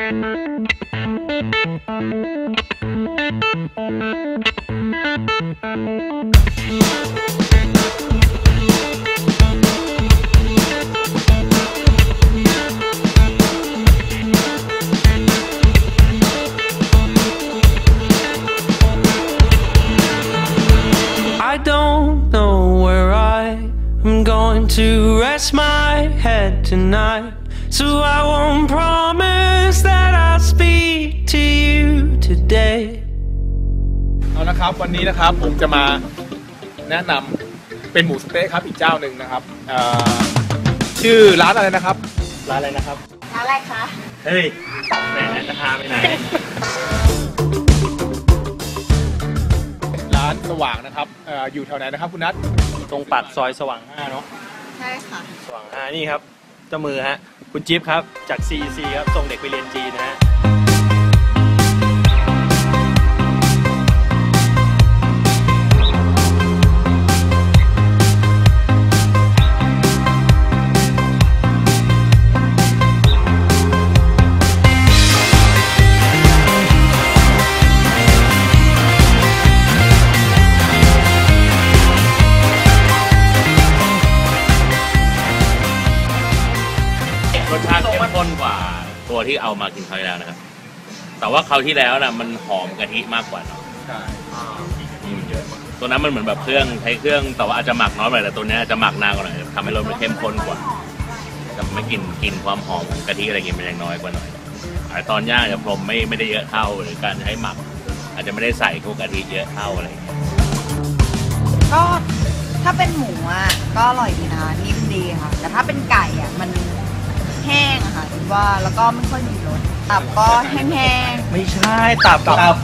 I don't know where I'm going to rest my head tonight, so I won't promise that I'll speak to you today. เอาละครับวันนี้นะครับผมจะมาแนะนำเป็นหมูสเต๊ะครับอีกเจ้าหนึ่งนะครับชื่อร้านอะไรนะครับร้านอะไรนะครับร้านอะไรคะเฮ้ยแหมจะพาไปไหนร้านสว่างนะครับอยู่แถวไหนนะครับคุณนัทตรงปากซอยสว่าง5เนาะใช่ค่ะสว่าง5นี่ครับเจ้ามือฮะคุณจิ๊บครับจาก CEC ครับส่งเด็กไปเรียนจีนนะฮะรสชาติเข้มข้นกว่าตัวที่เอามากินคราวที่แล้วนะครับแต่ว่าคราวที่แล้วนะมันหอมกะทิมากกว่าเนาะใช่ตัวนั้นมันเหมือนแบบเครื่องใช้เครื่องแต่ว่าอาจจะหมักน้อยหน่อยแต่ตัวนี้จะหมักนานกว่าหน่อยทำให้รสมันเข้มข้นกว่าจะไม่กินความหอมของกะทิอะไรเงี้ยมันยังน้อยกว่าหน่อยตอนย่างจะพรมไม่ได้เยอะเท่าหรือการใช้หมักอาจจะไม่ได้ใส่พวกกะทิเยอะเท่าอะไรเงี้ยก็ถ้าเป็นหมูอ่ะก็อร่อยดีนะนิ่มดีค่ะแต่ถ้าเป็นไก่อ่ะมันแห้งอะค่ะคิดว่าแล้วก็ไม่ค่อยมีรสตับก็แห้งๆไม่ใช่ตับ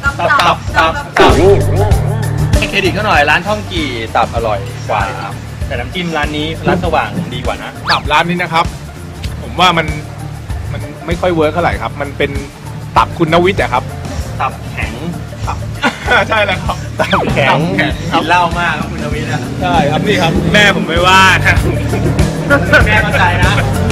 ให้เครดิตเขาหน่อยร้านท่องกี่ตับอร่อยกว่าแต่น้ำจิ้มร้านนี้ร้านสว่างดีกว่านะตับร้านนี้นะครับผมว่ามันไม่ค่อยเวิร์คเท่าไหร่ครับมันเป็นตับคุณนวิทย์อะครับตับแข็งใช่แล้วครับตับแข็งกินเหล้ามากครับคุณนวิทย์อะใช่ครับนี่ครับแม่ผมไม่ว่านะแม่เข้าใจนะ